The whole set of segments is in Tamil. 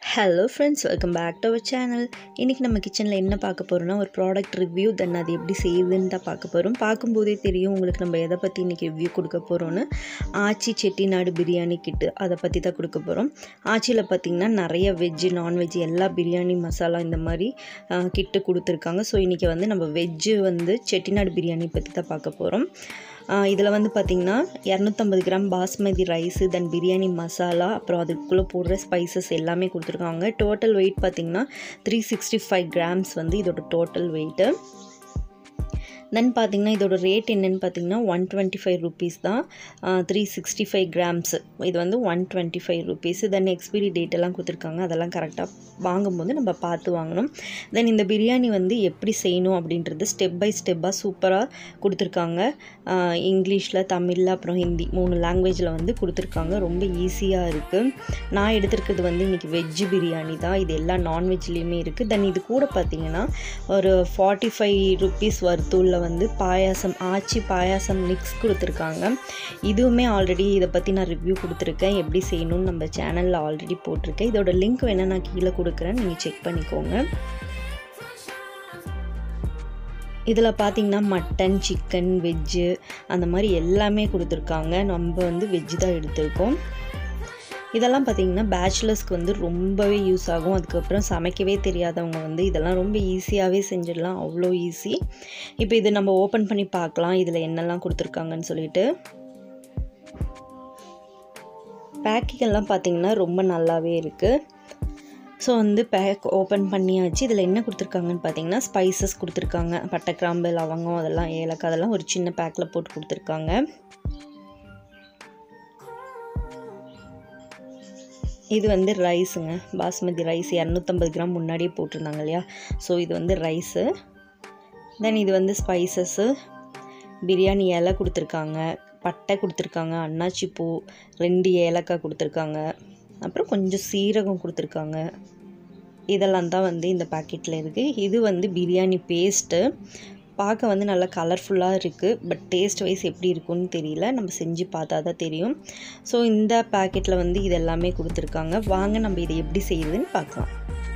Hello friends, welcome back to our channel. இன்றைக்கி நம்ம கிச்சனில் என்ன பார்க்க போகிறோம்னா, ஒரு ப்ராடக்ட் ரிவ்யூ, தென் அது எப்படி செய்யுதுன்னு தான் பார்க்க போகிறோம். பார்க்கும்போதே தெரியும் உங்களுக்கு நம்ம எதை பற்றி இன்றைக்கி ரிவ்யூ கொடுக்க போகிறோன்னு. ஆச்சி செட்டிநாடு பிரியாணி கிட்டு, அதை பற்றி தான் கொடுக்க போகிறோம். ஆச்சியில் பார்த்திங்கன்னா நிறைய வெஜ்ஜு நான்வெஜ் எல்லா பிரியாணி மசாலா இந்த மாதிரி கிட்டு கொடுத்துருக்காங்க. ஸோ இன்றைக்கி வந்து நம்ம வெஜ்ஜு வந்து செட்டிநாடு பிரியாணி பற்றி தான் பார்க்க போகிறோம். இதில் வந்து பார்த்திங்கன்னா 250 gram basmati rice, then biryani masala, அப்புறம் அதுக்குள்ளே போடுற ஸ்பைசஸ் எல்லாமே கொடுத்துருக்காங்க. டோட்டல் வெயிட் பார்த்திங்கன்னா 365 கிராம்ஸ் வந்து இதோட டோட்டல் வெயிட்டு. தென் பார்த்திங்கன்னா இதோட ரேட் என்னென்னு பார்த்திங்கன்னா 125 ருபீஸ் தான். 365 கிராம்ஸு இது வந்து 125 ருபீஸு. தென் எக்ஸ்பிரி டேட் எல்லாம் கொடுத்துருக்காங்க, அதெல்லாம் கரெக்டாக வாங்கும்போது நம்ம பார்த்து வாங்கணும். தென் இந்த பிரியாணி வந்து எப்படி செய்யணும் அப்படின்றது ஸ்டெப் பை ஸ்டெப்பாக சூப்பராக கொடுத்துருக்காங்க. இங்கிலீஷில், தமிழில், அப்புறம் ஹிந்தி 3 லாங்குவேஜில் வந்து கொடுத்துருக்காங்க. ரொம்ப ஈஸியாக இருக்குது. நான் எடுத்துருக்கிறது வந்து இன்றைக்கி வெஜ்ஜு பிரியாணி தான். இது எல்லா நான்வெஜ்லேயுமே இருக்குது. தென் இது கூட பார்த்திங்கன்னா ஒரு 45 ருபீஸ் வர்த்துள்ள வந்து பாயாசம், ஆச்சி பாயாசம் மிக்ஸ் கொடுத்துருக்காங்க. இதுவுமே ஆல்ரெடி இதை பற்றி நான் ரிவ்யூ கொடுத்துருக்கேன், எப்படி செய்யணும்னு நம்ம சேனலில் ஆல்ரெடி போட்டிருக்கேன். இதோட லிங்க் வேணால் நான் கீழே கொடுக்குறேன், நீங்கள் செக் பண்ணிக்கோங்க. இதில் பார்த்திங்கன்னா மட்டன், சிக்கன், வெஜ்ஜு அந்த மாதிரி எல்லாமே கொடுத்துருக்காங்க. நம்ம வந்து வெஜ்ஜு தான் எடுத்திருக்கோம். இதெல்லாம் பார்த்திங்கன்னா பேச்சுலர்ஸ்க்கு வந்து ரொம்பவே யூஸ் ஆகும். அதுக்கப்புறம் சமைக்கவே தெரியாதவங்க வந்து இதெல்லாம் ரொம்ப ஈஸியாகவே செஞ்சிடலாம், அவ்வளோ ஈஸி. இப்போ இது நம்ம ஓப்பன் பண்ணி பார்க்கலாம் இதில் என்னெல்லாம் கொடுத்துருக்காங்கன்னு சொல்லிட்டு. பேக்கிங்கெல்லாம் பார்த்திங்கன்னா ரொம்ப நல்லாவே இருக்குது. ஸோ வந்து பேக் ஓப்பன் பண்ணியாச்சு. இதில் என்ன கொடுத்துருக்காங்கன்னு பார்த்தீங்கன்னா ஸ்பைசஸ் கொடுத்துருக்காங்க. பட்டை, கிராம்பு, லவங்கம், அதெல்லாம் ஏலக்காய், அதெல்லாம் ஒரு சின்ன பேக்கில் போட்டு கொடுத்துருக்காங்க. இது வந்து ரைஸுங்க, பாஸ்மதி ரைஸ் 250 கிராம் முன்னாடியே போட்டிருந்தாங்க இல்லையா. ஸோ இது வந்து ரைஸு. தென் இது வந்து ஸ்பைசஸ்ஸு, பிரியாணி இலை கொடுத்துருக்காங்க, பட்டை கொடுத்துருக்காங்க, அன்னாச்சி பூ, 2 ஏலக்காய் கொடுத்துருக்காங்க, அப்புறம் கொஞ்சம் சீரகம் கொடுத்துருக்காங்க. இதெல்லாம் தான் வந்து இந்த பாக்கெட்டில் இருக்குது. இது வந்து பிரியாணி பேஸ்ட்டு. பார்க்க வந்து நல்லா கலர்ஃபுல்லாக இருக்குது. பட் டேஸ்ட் வைஸ் எப்படி இருக்குன்னு தெரியல, நம்ம செஞ்சு பார்த்தா தான் தெரியும். ஸோ இந்த பேக்கெட்டில் வந்து இது எல்லாமே கொடுத்துருக்காங்க. வாங்க நம்ம இதை எப்படி செய்யுதுன்னு பார்க்கலாம்.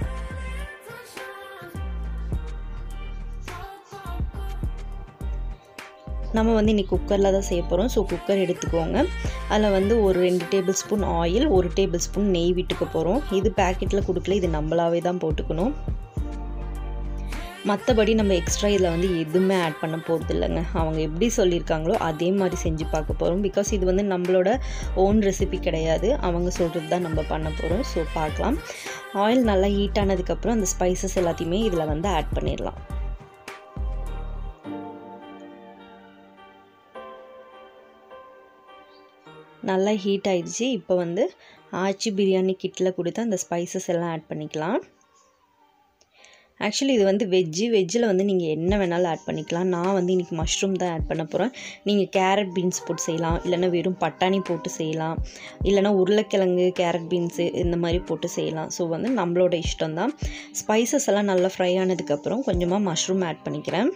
நம்ம வந்து இன்றைக்கி குக்கரில் தான் செய்ய போகிறோம். ஸோ குக்கர் எடுத்துக்கோங்க. அதில் வந்து ஒரு 2 tablespoon oil, 1 tablespoon நெய் விட்டுக்க போகிறோம். இது பேக்கெட்டில் கொடுக்கல, இது நம்மளாவே தான் போட்டுக்கணும். மற்றபடி நம்ம எக்ஸ்ட்ரா இதில் வந்து எதுவுமே ஆட் பண்ண போகிறது இல்லைங்க. அவங்க எப்படி சொல்லியிருக்காங்களோ அதே மாதிரி செஞ்சு பார்க்க போகிறோம். பிகாஸ் இது வந்து நம்மளோட ஓன் ரெசிபி கிடையாது, அவங்க சொல்கிறது தான் நம்ம பண்ண போகிறோம். ஸோ பார்க்கலாம். ஆயில் நல்லா ஹீட் ஆனதுக்கப்புறம் அந்த ஸ்பைசஸ் எல்லாத்தையுமே இதில் வந்து ஆட் பண்ணிடலாம். நல்லா ஹீட் ஆயிடுச்சு. இப்போ வந்து ஆச்சி பிரியாணி கிட்டில் கொடுத்து அந்த ஸ்பைசஸ் எல்லாம் ஆட் பண்ணிக்கலாம். ஆக்சுவலி இது வந்து வெஜ்ஜில் வந்து நீங்கள் என்ன வேணாலும் ஆட் பண்ணிக்கலாம். நான் வந்து இன்றைக்கி மஷ்ரூம் தான் ஆட் பண்ண போகிறேன். நீங்கள் கேரட் பீன்ஸ் போட்டு செய்யலாம், இல்லைனா வெறும் பட்டாணி போட்டு செய்யலாம், இல்லைனா உருளைக்கிழங்கு, கேரட் பீன்ஸு இந்த மாதிரி போட்டு செய்யலாம். ஸோ வந்து நம்மளோட இஷ்டம் தான். ஸ்பைசஸ் எல்லாம் நல்லா ஃப்ரை ஆனதுக்கப்புறம் கொஞ்சமாக மஷ்ரூம் ஆட் பண்ணிக்கிறேன்.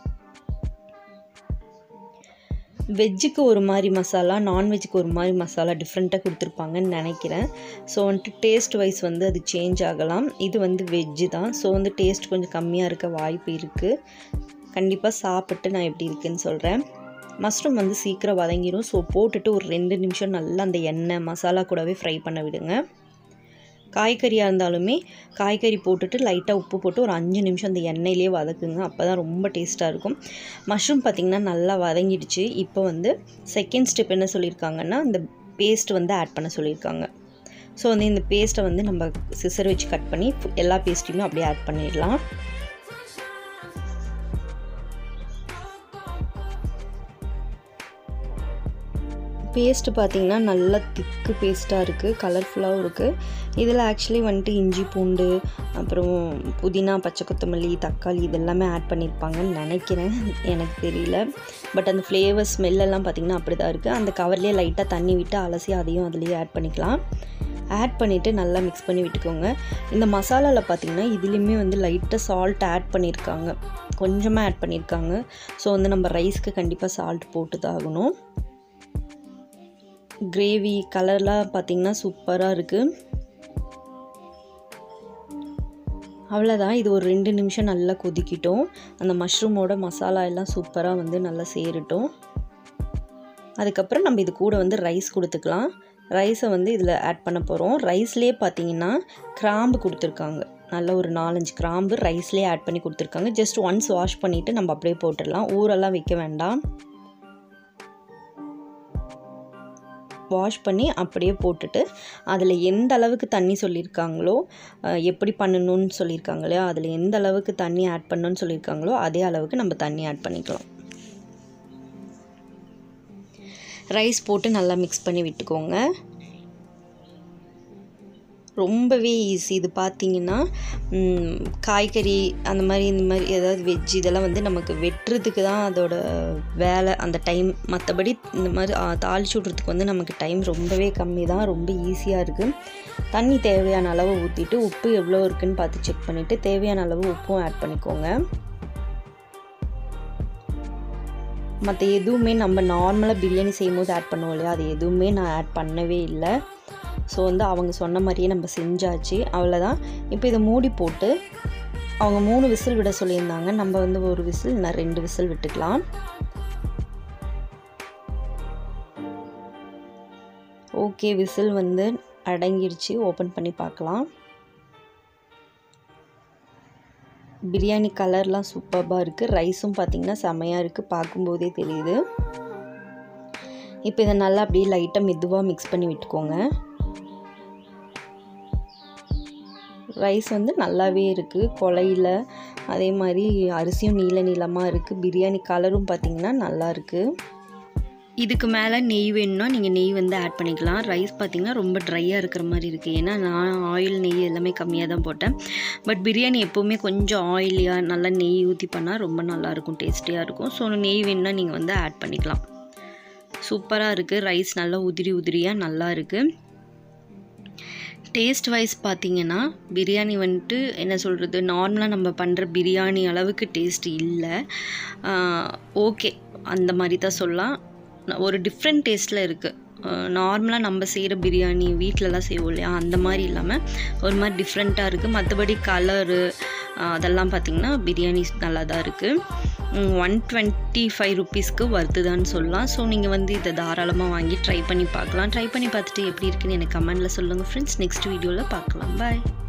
வெஜ்ஜுக்கு ஒரு மாதிரி மசாலா, நான்வெஜ்ஜுக்கு ஒரு மாதிரி மசாலா டிஃப்ரெண்ட்டாக கொடுத்துருப்பாங்கன்னு நினைக்கிறேன். ஸோ வந்துட்டு டேஸ்ட் வைஸ் வந்து அது சேஞ்ச் ஆகலாம். இது வந்து வெஜ்ஜு தான். ஸோ வந்து டேஸ்ட் கொஞ்சம் கம்மியாக இருக்க வாய்ப்பு இருக்குது. கண்டிப்பாக சாப்பிட்டு நான் எப்படி இருக்குன்னு சொல்கிறேன். மஷ்ரூம் வந்து சீக்கிரம் வதங்கிடும். ஸோ போட்டுட்டு ஒரு 2 நிமிஷம் நல்லா அந்த எண்ணெய் மசாலா கூடவே ஃப்ரை பண்ண விடுங்க. காய்கறியாக இருந்தாலுமே காய்கறி போட்டுட்டு லைட்டாக உப்பு போட்டு ஒரு 5 நிமிஷம் அந்த எண்ணெயிலே வதக்குங்க. அப்போ தான் ரொம்ப டேஸ்ட்டாக இருக்கும். மஷ்ரூம் பார்த்திங்கன்னா நல்லா வதங்கிடுச்சு. இப்போ வந்து செகண்ட் ஸ்டெப் என்ன சொல்லியிருக்காங்கன்னா இந்த பேஸ்ட் வந்து ஆட் பண்ண சொல்லியிருக்காங்க. ஸோ வந்து இந்த பேஸ்ட்டை வந்து நம்ம சிசர் வச்சு கட் பண்ணி எல்லா பேஸ்ட்டையுமே அப்படியே ஆட் பண்ணிடலாம். பேஸ்ட்டு பார்த்திங்கன்னா நல்லா திக்கு பேஸ்ட்டாக இருக்குது, கலர்ஃபுல்லாகவும் இருக்குது. இதில் ஆக்சுவலி வந்துட்டு இஞ்சி, பூண்டு, அப்புறம் புதினா, பச்சை கொத்தமல்லி, தக்காளி இதெல்லாமே ஆட் பண்ணியிருப்பாங்கன்னு நினைக்கிறேன், எனக்கு தெரியல. பட் அந்த ஃப்ளேவர் ஸ்மெல்லெல்லாம் பார்த்திங்கன்னா அப்படி தான் இருக்குது. அந்த கவர்லேயே லைட்டாக தண்ணி விட்டு அலசி அதையும் அதுலேயே ஆட் பண்ணிக்கலாம். ஆட் பண்ணிவிட்டு நல்லா மிக்ஸ் பண்ணி விட்டுக்கோங்க. இந்த மசாலாவில் பார்த்திங்கன்னா இதுலேயுமே வந்து லைட்டாக சால்ட் ஆட் பண்ணியிருக்காங்க, கொஞ்சமாக ஆட் பண்ணியிருக்காங்க. ஸோ வந்து நம்ம ரைஸ்க்கு கண்டிப்பாக சால்ட் போட்டு தான் ஆகணும். கிரேவி கலர்லாம் பார்த்திங்கன்னா சூப்பராக இருக்குது. அவ்வளோதான். இது ஒரு 2 நிமிஷம் நல்லா கொதிக்கிட்டோம். அந்த மஷ்ரூமோட மசாலா எல்லாம் சூப்பராக வந்து நல்லா சேரட்டும். அதுக்கப்புறம் நம்ம இது கூட வந்து ரைஸ் கொடுத்துக்கலாம். ரைஸை வந்து இதில் ஆட் பண்ண போகிறோம். ரைஸ்லேயே பார்த்தீங்கன்னா கிராம்பு கொடுத்துருக்காங்க. நல்ல ஒரு 4-5 கிராம்பு ரைஸ்லேயே ஆட் பண்ணி கொடுத்துருக்காங்க. ஜஸ்ட் ஒன்ஸ் வாஷ் பண்ணிவிட்டு நம்ம அப்படியே போட்டுடலாம். ஊரெல்லாம் வைக்க வேண்டாம். வாஷ் பண்ணி அப்படியே போட்டுட்டு அதில் எந்த அளவுக்கு தண்ணி சொல்லியிருக்காங்களோ, எப்படி பண்ணணும்னு சொல்லியிருக்காங்களோ, அதில் எந்த அளவுக்கு தண்ணி ஆட் பண்ணணும்னு சொல்லியிருக்காங்களோ அதே அளவுக்கு நம்ம தண்ணி ஆட் பண்ணிக்கலாம். ரைஸ் போட்டு நல்லா மிக்ஸ் பண்ணி விட்டுக்கோங்க. ரொம்பவே ஈஸி. இது பார்த்திங்கன்னா காய்கறி அந்த மாதிரி இந்த மாதிரி ஏதாவது வெஜ் இதெல்லாம் வந்து நமக்கு வெட்டுறதுக்கு தான் அதோட வேலை, அந்த டைம். மற்றபடி இந்த மாதிரி தாளிச்சு விட்றதுக்கு வந்து நமக்கு டைம் ரொம்பவே கம்மி தான். ரொம்ப ஈஸியாக இருக்குது. தண்ணி தேவையான அளவு ஊற்றிட்டு உப்பு எவ்வளோ இருக்குதுன்னு பார்த்து செக் பண்ணிவிட்டு தேவையான அளவு உப்பும் ஆட் பண்ணிக்கோங்க. மற்ற எதுவுமே நம்ம நார்மலாக பிரியாணி செய்யும்போது ஆட் பண்ணுவோம் இல்லையா, அது எதுவுமே நான் ஆட் பண்ணவே இல்லை. ஸோ வந்து அவங்க சொன்ன மாதிரியே நம்ம செஞ்சாச்சு. அவ்வளோதான். இப்போ இதை மூடி போட்டு அவங்க 3 விசில் விட சொல்லியிருந்தாங்க. நம்ம வந்து ஒரு விசில் இல்லை 2 விசில் விட்டுக்கலாம். ஓகே, விசில் வந்து அடங்கிடுச்சு. ஓப்பன் பண்ணி பார்க்கலாம். பிரியாணி கலர்லாம் சூப்பராக இருக்குது. ரைஸும் பார்த்திங்கன்னா செமையாக இருக்குது, பார்க்கும்போதே தெரியுது. இப்போ இதை நல்லா அப்படியே லைட்டாக மெதுவாக மிக்ஸ் பண்ணி விட்டுக்கோங்க. ரைஸ் வந்து நல்லாவே இருக்குது, குழையில. அதே மாதிரி அரிசியும் நீளமாக இருக்குது. பிரியாணி கலரும் பார்த்திங்கன்னா நல்லா இருக்குது. இதுக்கு மேலே நெய் வேணும்னா நீங்கள் நெய் வந்து ஆட் பண்ணிக்கலாம். ரைஸ் பார்த்திங்கன்னா ரொம்ப ட்ரையாக இருக்கிற மாதிரி இருக்குது. ஏன்னா நான் ஆயில் நெய் எல்லாமே கம்மியாக தான் போட்டேன். பட் பிரியாணி எப்போவுமே கொஞ்சம் ஆயிலியாக நல்லா நெய் ஊற்றி பண்ணால் ரொம்ப நல்லாயிருக்கும், டேஸ்டியாக இருக்கும். ஸோ நெய் வேணும்னா நீங்கள் வந்து ஆட் பண்ணிக்கலாம். சூப்பராக இருக்குது. ரைஸ் நல்லா உதிரியாக நல்லா இருக்குது. டேஸ்ட் வைஸ் பார்த்திங்கன்னா பிரியாணி வந்துட்டு என்ன சொல்கிறது, நார்மலாக நம்ம பண்ணுற பிரியாணி அளவுக்கு டேஸ்ட் இல்லை. ஓகே, அந்த மாதிரி தான் சொல்லலாம். ஒரு டிஃப்ரெண்ட் டேஸ்ட்டில் இருக்குது. நார்மலாக நம்ம செய்கிற பிரியாணி வீட்டிலலாம் செய்வோம் இல்லையா, அந்த மாதிரி இல்லாமல் ஒரு மாதிரி டிஃப்ரெண்ட்டாக இருக்குது. மற்றபடி கலரு அதெல்லாம் பார்த்திங்கன்னா பிரியாணி நல்லா தான் இருக்குது. 125 ருப்பீஸ்க்கு வருதுதான்னு சொல்லலாம். ஸோ நீங்கள் வந்து இதை தாராளமாக வாங்கி ட்ரை பண்ணி பார்க்கலாம். ட்ரை பண்ணி பார்த்துட்டு எப்படி இருக்குன்னு எனக்கு கமெண்டில் சொல்லுங்கள் ஃப்ரெண்ட்ஸ். நெக்ஸ்ட் வீடியோவில் பார்க்கலாம். பாய்.